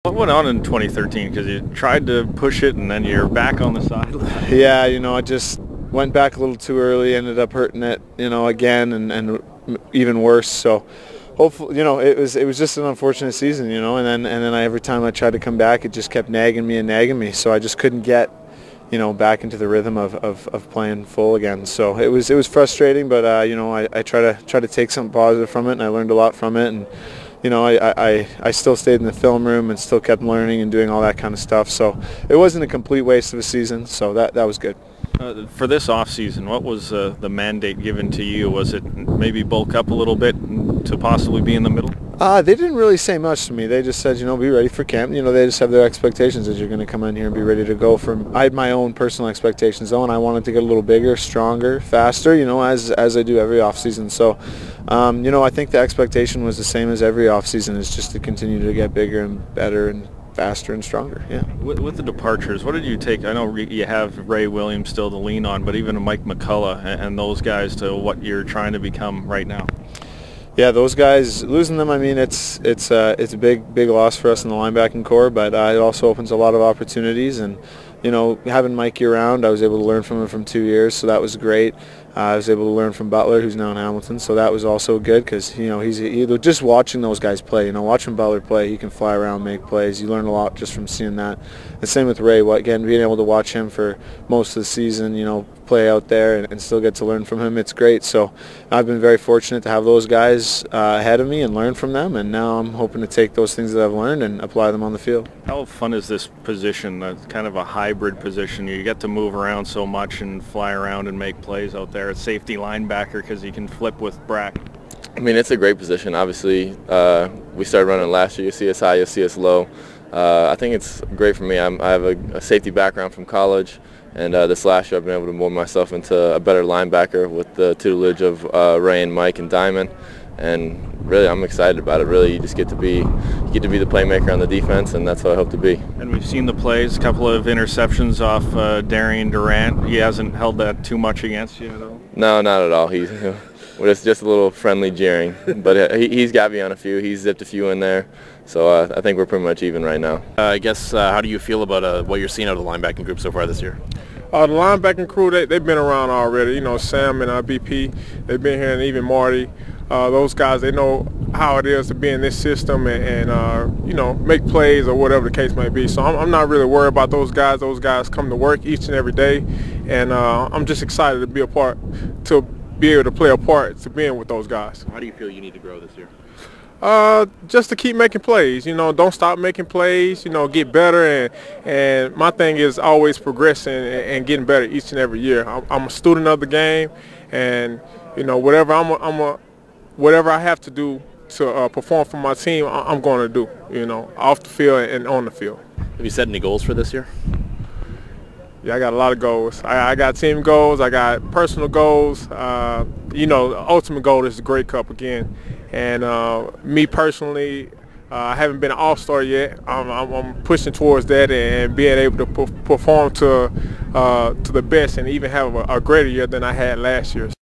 What went on in 2013? Because you tried to push it and then you're back on the sideline. Yeah, I just went back a little too early, ended up hurting it, again and even worse. So hopefully, it was just an unfortunate season, and then every time I tried to come back, it just kept nagging me. So I just couldn't get, back into the rhythm of playing full again. So it was frustrating, but I try to take something positive from it, and I learned a lot from it. And I still stayed in the film room and still kept learning and doing all that kind of stuff. So it wasn't a complete waste of a season, so that was good. For this off season, what was the mandate given to you? Was it maybe bulk up a little bit to possibly be in the middle? They didn't really say much to me. They just said, be ready for camp. They just have their expectations that you're going to come in here and be ready to go. I had my own personal expectations, though, and I wanted to get a little bigger, stronger, faster, as I do every off season. So, I think the expectation was the same as every off season, is just to continue to get bigger and better and faster and stronger. Yeah. With the departures, what did you take? I know you have Ray Williams still to lean on, but even Mike McCullough and those guys to what you're trying to become right now. Yeah, those guys, losing them, it's a big loss for us in the linebacking core, but it also opens a lot of opportunities. And having Mikey around, I was able to learn from him from 2 years, so that was great. I was able to learn from Butler, who's now in Hamilton, so that was also good because he's just watching those guys play. Watching Butler play, he can fly around, make plays. You learn a lot just from seeing that. The same with Ray. Again, being able to watch him for most of the season, play out there and still get to learn from him, it's great. So I've been very fortunate to have those guys ahead of me and learn from them, and now I'm hoping to take those things that I've learned and apply them on the field. How fun is this position? Kind of a hybrid position. You get to move around so much and fly around and make plays out there. It's safety linebacker because you can flip with Brack. It's a great position. Obviously, we started running last year. You see us high, you'll see us low. I think it's great for me. I have a safety background from college, and this last year I've been able to mold myself into a better linebacker with the tutelage of Ray and Mike and Diamond. And really, I'm excited about it. Really, you just get to be the playmaker on the defense, and that's what I hope to be. And we've seen the plays, a couple of interceptions off Darian Durant. He hasn't held that too much against you at all? No, not at all. It's just a little friendly jeering, but he's got me on a few. He's zipped a few in there, so I think we're pretty much even right now. I guess how do you feel about what you're seeing out of the linebacking group so far this year? The linebacking crew, they've been around already. Sam and BP, they've been here, and even Marty. Those guys, they know how it is to be in this system and make plays or whatever the case may be. So I'm not really worried about those guys. Those guys come to work each and every day, and I'm just excited to be able to play a part to being with those guys. How do you feel you need to grow this year? Just to keep making plays, don't stop making plays, get better, and my thing is always progressing and getting better each and every year. I'm a student of the game, and whatever I have to do to perform for my team, I'm going to do, off the field and on the field. Have you set any goals for this year? Yeah, I got a lot of goals. I got team goals. I got personal goals. The ultimate goal is the Grey Cup again. And me personally, I haven't been an all-star yet. I'm pushing towards that and being able to perform to the best and even have a greater year than I had last year.